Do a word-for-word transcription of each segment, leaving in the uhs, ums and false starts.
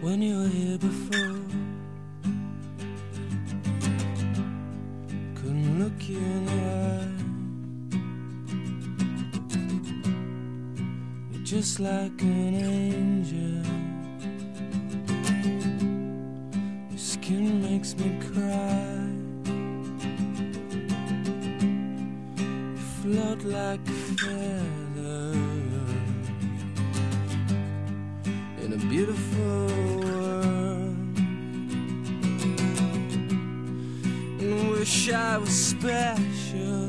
when you were here before. Couldn't look you in the eye. You're just like an angel. Your skin makes me cry. You float like a feather in a beautiful world. And wish I was special.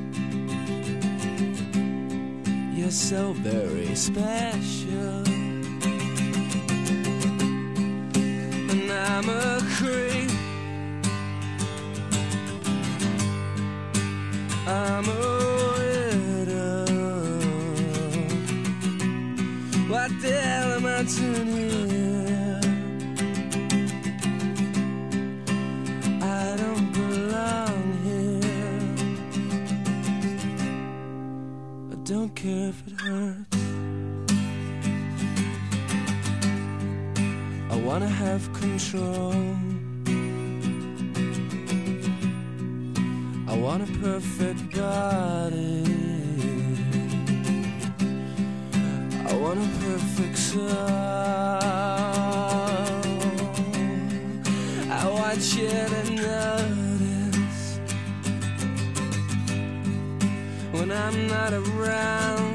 You're so very special. And I'm a creep. I'm a widow. What the hell am I doing here? I don't belong here. I don't care if it hurts. I wanna have control. I want a perfect body. I want a perfect soul. I want you to notice when I'm not around.